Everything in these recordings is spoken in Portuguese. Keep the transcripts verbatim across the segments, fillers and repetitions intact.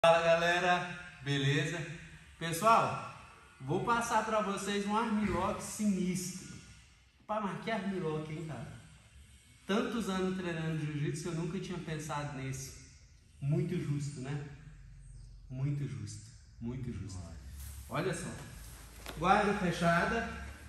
Fala galera, beleza? Pessoal, vou passar para vocês um armlock sinistro. Pá, mas que armlock, hein, cara? Tantos anos treinando jiu-jitsu, eu nunca tinha pensado nisso. Muito justo, né? Muito justo, muito justo. Olha só, guarda fechada.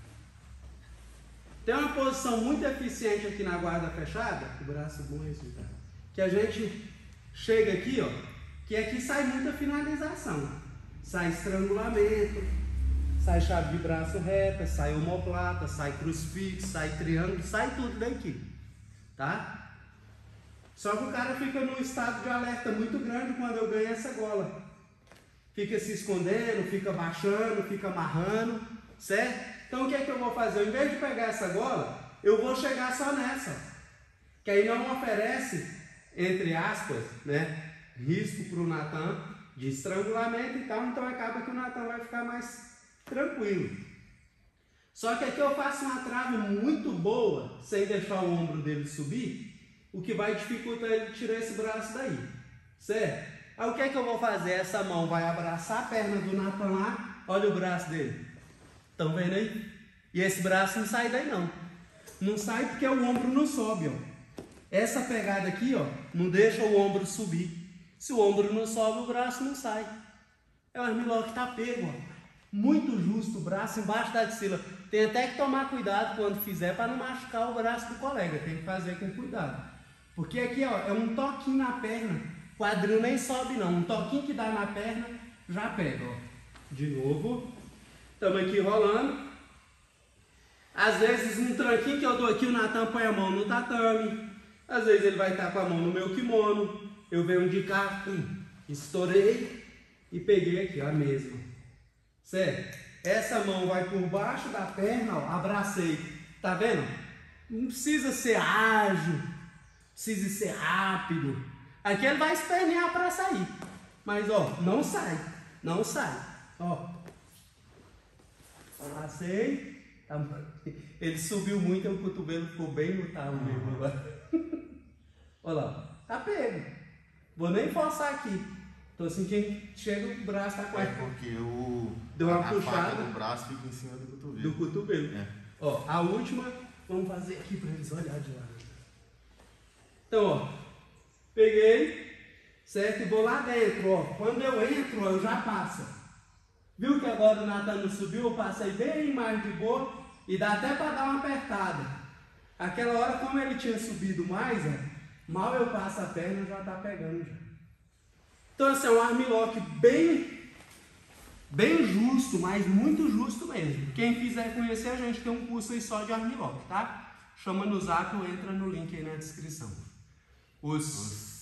Tem uma posição muito eficiente aqui na guarda fechada, o braço bom é esse, cara, que a gente chega aqui, ó. Que aqui sai muita finalização, sai estrangulamento, sai chave de braço reta, sai omoplata, sai crucifixo, sai triângulo, sai tudo daqui, tá? Só que o cara fica num estado de alerta muito grande quando eu ganho essa gola. Fica se escondendo, fica baixando, fica amarrando, certo? Então o que é que eu vou fazer? Ao invés de pegar essa gola, eu vou chegar só nessa, que aí não oferece, entre aspas, né? Risco para o Natan de estrangulamento e tal, então acaba que o Natan vai ficar mais tranquilo. Só que aqui eu faço uma trave muito boa, sem deixar o ombro dele subir, o que vai dificultar ele tirar esse braço daí, certo? Aí o que é que eu vou fazer? Essa mão vai abraçar a perna do Natan lá, olha o braço dele, estão vendo aí? E esse braço não sai daí não, não sai porque o ombro não sobe, ó. Essa pegada aqui, ó, não deixa o ombro subir. Se o ombro não sobe, o braço não sai. É o armlock que tá pego, ó. Muito justo, o braço embaixo da axila. Tem até que tomar cuidado quando fizer para não machucar o braço do colega. Tem que fazer com cuidado. Porque aqui, ó, é um toquinho na perna. Quadril nem sobe não. Um toquinho que dá na perna, já pega, ó. De novo. Estamos aqui rolando. Às vezes, um tranquinho que eu dou aqui, o Natan põe a mão no tatame. Às vezes ele vai estar com a mão no meu kimono. Eu venho de cá, hum, estourei e peguei aqui a mesma. Certo? Essa mão vai por baixo da perna, ó, abracei. Tá vendo? Não precisa ser ágil, precisa ser rápido. Aqui ele vai espernear para sair. Mas, ó, não sai, não sai. Ó, abracei. Ele subiu muito e o cotovelo ficou bem no talo mesmo agora. Olha lá, tá pego. Vou nem forçar aqui. Tô sentindo que chega o braço tá quase. É porque o deu uma a puxada faca do braço fica em cima do cotovelo. Do cotovelo. É. Ó, a última, vamos fazer aqui para eles olharem de lá. Então, ó, peguei, certo? E vou lá dentro, ó. Quando eu entro, ó, eu já passo. Viu que agora o Natan não subiu? Eu passei bem mais de boa e dá até para dar uma apertada. Aquela hora, como ele tinha subido mais, ó. Mal eu passo a perna, já tá pegando já. Então assim, é um armlock bem, bem justo, mas muito justo mesmo. Quem quiser conhecer, a gente tem um curso aí só de armlock, tá? Chama no zap ou entra no link aí na descrição. Os...